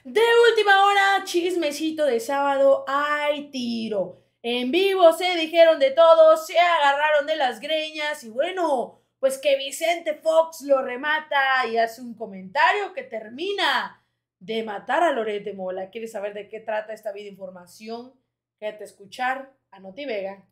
De última hora, chismecito de sábado, hay tiro. En vivo se dijeron de todo, se agarraron de las greñas y bueno, pues que Vicente Fox lo remata y hace un comentario que termina de matar a Loret de Mola. ¿Quieres saber de qué trata esta vida información? Quédate a escuchar a Noti Vega.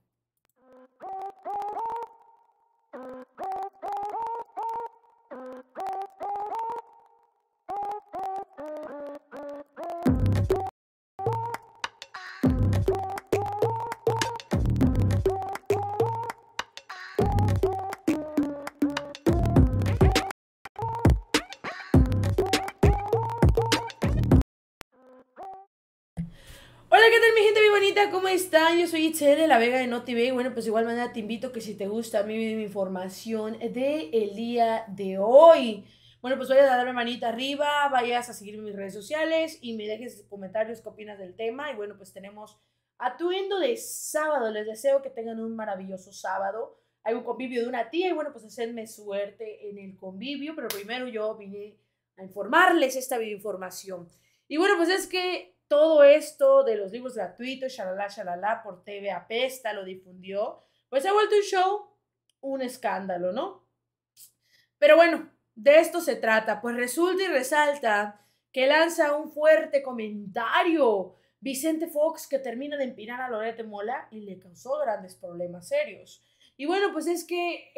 Hola, ¿qué tal mi gente muy bonita? ¿Cómo están? Yo soy Itzel de la Vega de NotiV y bueno, pues de igual manera te invito que si te gusta mi información de el día de hoy, bueno, pues vayas a darme manita arriba, vayas a seguir mis redes sociales y me dejes comentarios qué opinas del tema y bueno, pues tenemos atuendo de sábado, les deseo que tengan un maravilloso sábado. Hay un convivio de una tía y bueno, pues hacedme suerte en el convivio, pero primero yo vine a informarles esta videoinformación. Y bueno, pues es que todo esto de los libros gratuitos, shalala, por TV Apesta lo difundió, pues se ha vuelto un show, un escándalo, ¿no? Pero bueno, de esto se trata, pues resulta y resalta que lanza un fuerte comentario Vicente Fox que termina de empinar a Loret de Mola y le causó grandes problemas serios. Y bueno, pues es que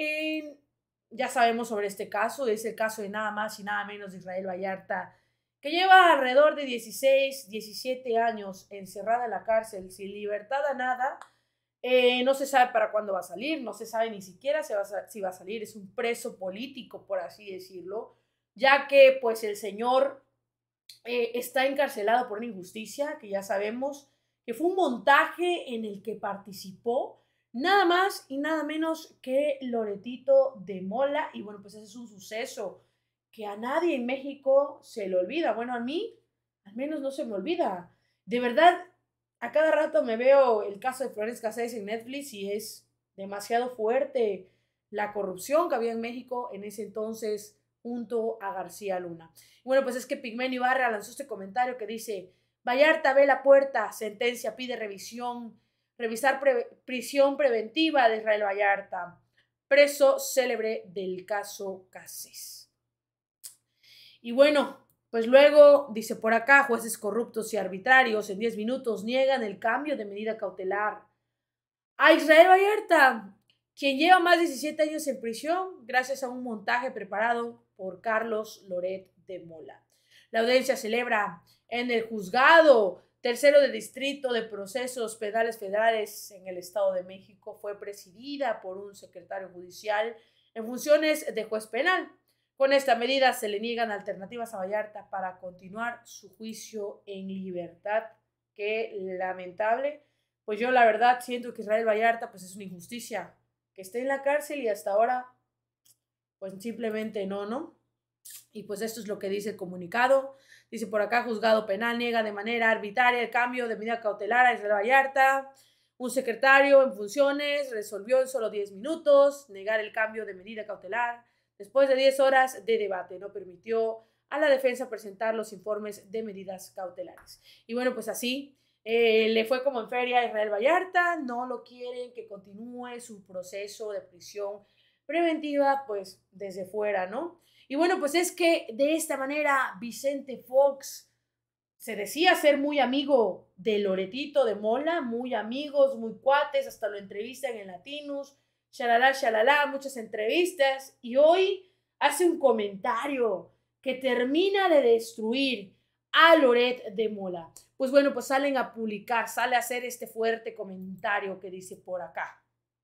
ya sabemos sobre este caso, es el caso de nada más y nada menos de Israel Vallarta, que lleva alrededor de 16, 17 años encerrada en la cárcel sin libertad a nada. No se sabe para cuándo va a salir, no se sabe ni siquiera si va a salir, es un preso político, por así decirlo, ya que pues el señor está encarcelado por una injusticia que ya sabemos que fue un montaje en el que participó nada más y nada menos que Loretito de Mola. Y bueno, pues ese es un suceso que a nadie en México se le olvida. Bueno, a mí al menos no se me olvida. De verdad, a cada rato me veo el caso de Florence Cassés en Netflix y es demasiado fuerte la corrupción que había en México en ese entonces junto a García Luna. Bueno, pues es que Pigmenio Ibarra lanzó este comentario que dice: Vallarta ve la puerta, sentencia pide revisión, revisar prisión preventiva de Israel Vallarta, preso célebre del caso Cassés. Y bueno, pues luego dice por acá, jueces corruptos y arbitrarios en 10 minutos niegan el cambio de medida cautelar a Israel Vallarta, quien lleva más de 17 años en prisión gracias a un montaje preparado por Carlos Loret de Mola. La audiencia celebra en el juzgado tercero de distrito de procesos penales federales en el Estado de México. Fue presidida por un secretario judicial en funciones de juez penal. Con esta medida se le niegan alternativas a Vallarta para continuar su juicio en libertad. Qué lamentable. Pues yo la verdad siento que Israel Vallarta pues es una injusticia que esté en la cárcel y hasta ahora pues simplemente no. Y pues esto es lo que dice el comunicado. Dice por acá, juzgado penal niega de manera arbitraria el cambio de medida cautelar a Israel Vallarta. Un secretario en funciones resolvió en solo 10 minutos negar el cambio de medida cautelar después de 10 horas de debate. No permitió a la defensa presentar los informes de medidas cautelares. Y bueno, pues así le fue como en feria a Israel Vallarta. No lo quieren que continúe su proceso de prisión preventiva, pues desde fuera, ¿no? Y bueno, pues es que de esta manera Vicente Fox se decía ser muy amigo de Loretito de Mola, muy amigos, muy cuates, hasta lo entrevistan en Latinos, shalala, muchas entrevistas, y hoy hace un comentario que termina de destruir a Loret de Mola. Pues bueno, pues salen a publicar, sale a hacer este fuerte comentario que dice por acá.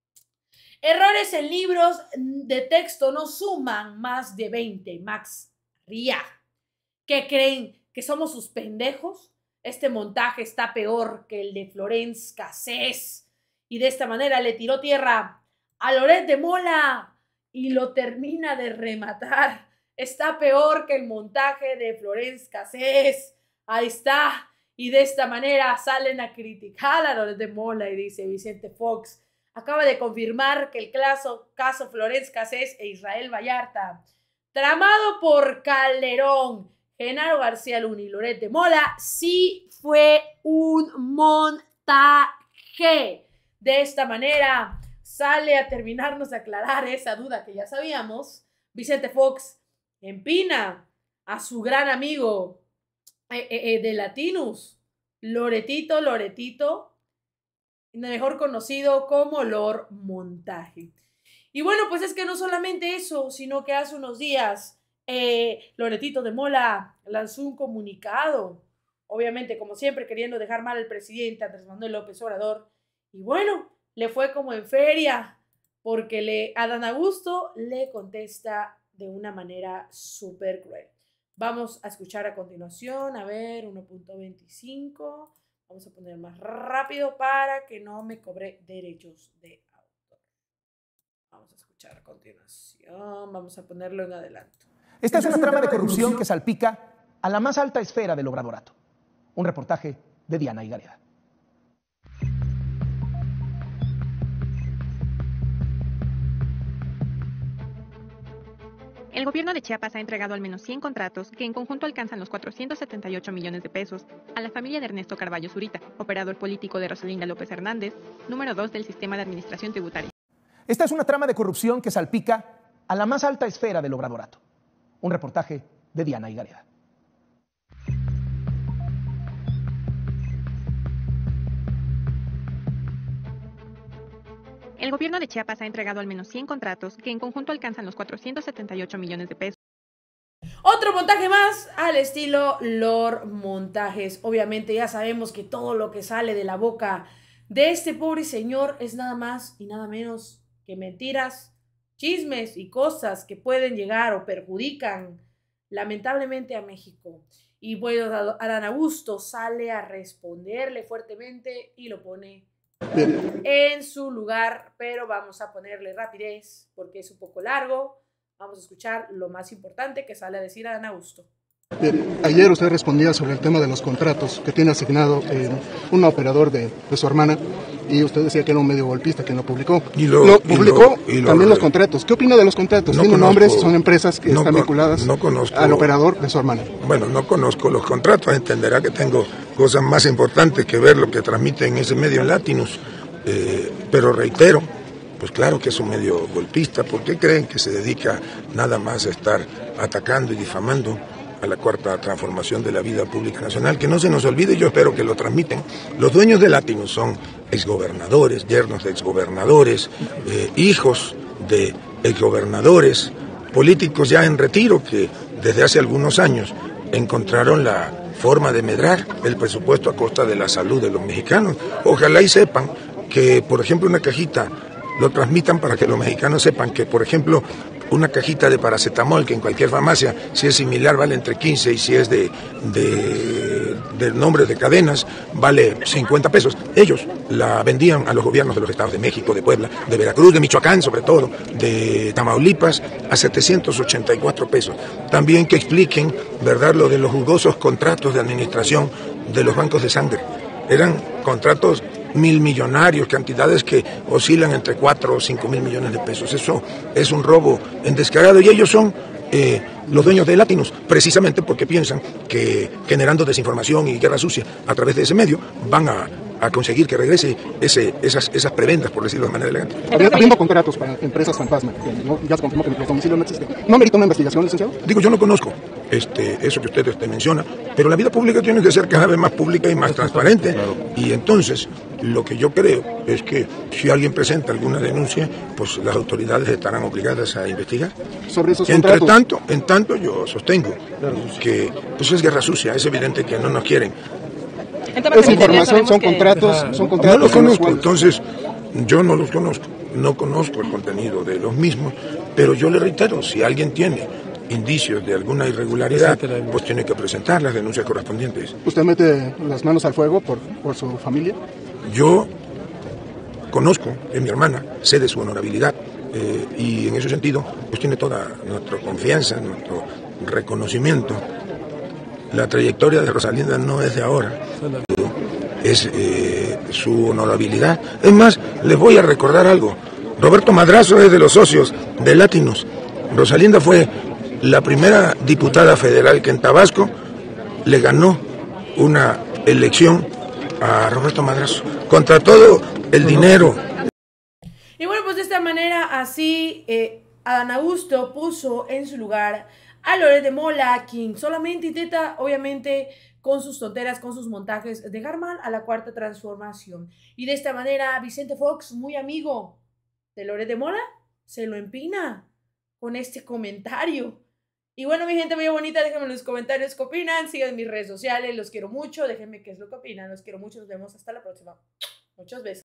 Errores en libros de texto no suman más de 20. Max Ría. ¿Qué creen? ¿Que somos sus pendejos? Este montaje está peor que el de Florence Cassés. Y de esta manera le tiró tierra a Loret de Mola y lo termina de rematar. Está peor que el montaje de Florence Cassés. Ahí está. Y de esta manera salen a criticar a Loret de Mola y dice Vicente Fox acaba de confirmar que el caso Florence Cassés e Israel Vallarta, tramado por Calderón, Genaro García Luna y Loret de Mola, sí fue un montaje. De esta manera sale a terminarnos de aclarar esa duda que ya sabíamos. Vicente Fox empina a su gran amigo de Latinus, Loretito, mejor conocido como Lord Montaje. Y bueno, pues es que no solamente eso, sino que hace unos días Loretito de Mola lanzó un comunicado, obviamente como siempre queriendo dejar mal al presidente Andrés Manuel López Obrador, y bueno, le fue como en feria, porque Adán Augusto le contesta de una manera súper cruel. Vamos a escuchar a continuación, a ver, 1.25, vamos a poner más rápido para que no me cobre derechos de autor. Vamos a escuchar a continuación, vamos a ponerlo en adelanto. Esta es una trama de corrupción que salpica a la más alta esfera del obradorato. Un reportaje de Diana Higareda. El gobierno de Chiapas ha entregado al menos 100 contratos que en conjunto alcanzan los 478 millones de pesos a la familia de Ernesto Carballo Zurita, operador político de Rosalinda López Hernández, número 2 del sistema de administración tributaria. Esta es una trama de corrupción que salpica a la más alta esfera del obradorato. Un reportaje de Diana Higareda. El gobierno de Chiapas ha entregado al menos 100 contratos que en conjunto alcanzan los 478 millones de pesos. Otro montaje más al estilo Lord Montajes. Obviamente ya sabemos que todo lo que sale de la boca de este pobre señor es nada más y nada menos que mentiras, chismes y cosas que pueden llegar o perjudican lamentablemente a México. Y bueno, Adán Augusto sale a responderle fuertemente y lo pone en su lugar, pero vamos a ponerle rapidez porque es un poco largo. Vamos a escuchar lo más importante que sale a decir Adán Augusto. Bien, ayer usted respondía sobre el tema de los contratos que tiene asignado un operador de su hermana, y usted decía que era un medio golpista quien lo publicó. Lo publicó también los contratos. ¿Qué opina de los contratos? No ¿Tiene nombres? ¿Son empresas que están vinculadas al operador de su hermana? Bueno, no conozco los contratos. Entenderá que tengo cosas más importantes que ver lo que transmite en ese medio en Latinus. Pero reitero, pues claro que es un medio golpista. ¿Por qué creen que se dedica nada más a estar atacando y difamando a la cuarta transformación de la vida pública nacional? Que no se nos olvide, yo espero que lo transmiten. Los dueños de Latinus son exgobernadores, yernos de exgobernadores, hijos de exgobernadores, políticos ya en retiro que desde hace algunos años encontraron la forma de medrar el presupuesto a costa de la salud de los mexicanos. Ojalá y sepan que, por ejemplo, una cajita, lo transmitan para que los mexicanos sepan que, por ejemplo, una cajita de paracetamol, que en cualquier farmacia, si es similar, vale entre 15, y si es de nombre de cadenas, vale 50 pesos. Ellos la vendían a los gobiernos de los estados de México, de Puebla, de Veracruz, de Michoacán, sobre todo, de Tamaulipas, a 784 pesos. También que expliquen, ¿verdad?, lo de los jugosos contratos de administración de los bancos de sangre. Eran contratos millonarios, cantidades que oscilan entre 4 o 5 mil millones de pesos. Eso es un robo en descarado, y ellos son los dueños de Latinus, precisamente porque piensan que generando desinformación y guerra sucia a través de ese medio van a conseguir que regrese esas prebendas, por decirlo de manera elegante. Habiendo contratos para empresas fantasma, ya se confirmó que el domicilio no existe. ¿No merita una investigación, licenciado? Digo, yo no conozco eso que usted menciona, pero la vida pública tiene que ser cada vez más pública y más transparente. Y entonces, lo que yo creo es que si alguien presenta alguna denuncia, pues las autoridades estarán obligadas a investigar. Sobre esos contratos. En tanto, yo sostengo que pues es guerra sucia. Es evidente que no nos quieren. Esa información son contratos. No los conozco, entonces yo no los conozco. No conozco el contenido de los mismos, pero yo le reitero, si alguien tiene indicios de alguna irregularidad, pues tiene que presentar las denuncias correspondientes. ¿Usted mete las manos al fuego por su familia? Yo conozco a mi hermana, sé de su honorabilidad, y en ese sentido pues tiene toda nuestra confianza, nuestro reconocimiento. La trayectoria de Rosalinda no es de ahora, es su honorabilidad. Es más, les voy a recordar algo. Roberto Madrazo es de los socios de Latinus. Rosalinda fue la primera diputada federal que en Tabasco le ganó una elección a Roberto Madrazo, contra todo el dinero. Y bueno, pues de esta manera, así, Adán Augusto puso en su lugar a Loret de Mola, quien solamente intenta, obviamente, con sus tonteras, con sus montajes, dejar mal a la Cuarta Transformación. Y de esta manera, Vicente Fox, muy amigo de Loret de Mola, se lo empina con este comentario. Y bueno, mi gente muy bonita, déjenme en los comentarios qué opinan, sigan mis redes sociales, los quiero mucho, déjenme qué es lo que opinan, los quiero mucho, nos vemos hasta la próxima. Muchos besos.